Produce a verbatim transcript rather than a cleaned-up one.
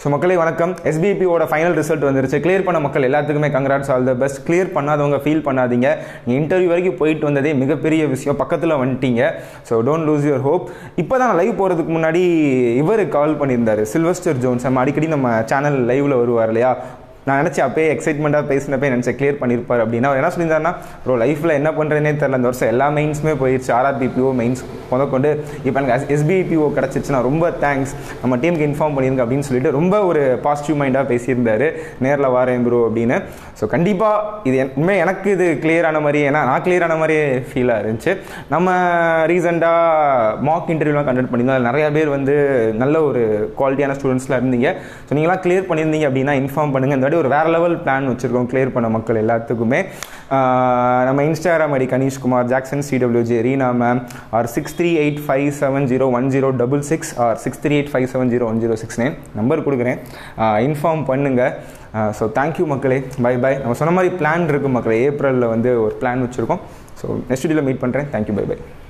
So மக்களே வணக்கம். எஸ்பிஐபியோட ஃபைனல் ரிசல்ட் வந்துருச்சு. கிளியர் பண்ண மக்கள் எல்லாத்துக்குமே congrats, all the best. Clear பண்ணாதவங்க ஃபீல் பண்ணாதீங்க. நீங்கள் இன்டர்வியூ வரைக்கும் போயிட்டு வந்ததே மிகப்பெரிய விஷயம். பக்கத்தில் வந்துட்டீங்க. So don't lose your hope. இப்போ தான் லைவ் போகிறதுக்கு முன்னாடி இவர் கால் பண்ணியிருந்தார், சில்வஸ்டர் ஜோன்ஸ். நம்ம அடிக்கடி நம்ம சேனல் லைவில் வருவார் இல்லையா. நான் நினச்சேன் அப்பயே எக்ஸைட்மெண்ட்டாக பேசினப்பே நினச்சேன் கிளியர் பண்ணியிருப்பார் அப்படின்னா. அவர் என்ன சொல்லியிருந்தாருன்னா, ப்ரோ லைஃப்பில் என்ன பண்ணுறதுனே தெரில, இந்த வருஷம் எல்லா மெயின்ஸுமே போயிடுச்சு, ஆர்ஆர்பிபிஓ மெயின்ஸ் முதற்கொண்டு. இப்போ எனக்கு எஸ்பிஐபிஓ கிடச்சிச்சுன்னா ரொம்ப தேங்க்ஸ், நம்ம டீமுக்கு இன்ஃபார்ம் பண்ணியிருங்க அப்படின்னு சொல்லிட்டு ரொம்ப ஒரு பாசிட்டிவ் மைண்டாக பேசியிருந்தார். நேரில் வாரேன் ப்ரோ அப்படின்னு. ஸோ கண்டிப்பாக இது உண்மையாக எனக்கு இது கிளியர் ஆன மாதிரி, ஏன்னா நான் கிளியர் ஆன மாதிரியே ஃபீலாக இருந்துச்சு. நம்ம ரீசெண்டாக மாக் இன்டர்வியூலாம் கண்டக்ட் பண்ணியிருந்தோம். அதில் நிறையா பேர் வந்து நல்ல ஒரு குவாலிட்டியான ஸ்டூடெண்ட்ஸ்லாம் இருந்தீங்க. ஸோ நீங்களாம் கிளியர் பண்ணியிருந்தீங்க அப்படின்னா இன்ஃபார்ம் பண்ணுங்கள். இந்த ஒரு வேற லெவல் பிளான் வச்சிருக்கோம் கிளியர் பண்ண மக்கள் எல்லாத்துக்குமே. நம்ம Instagram ID Ganeshkumar, Jackson CWJ, Reena ma'am, R six three eight five seven zero one zero double six R six three eight five seven zero one zero six nine number கொடுக்குறேன், inform பண்ணுங்க. So thank you மக்களே, bye bye. நம்ம சொன்ன மாதிரி plan இருக்குது மக்களே, ஏப்ரலில் வந்து ஒரு பிளான் வச்சுருக்கோம். ஸோ நெக்ஸ்ட் வீடியோவில் மீட் பண்ணுறேன். Thank you, bye by.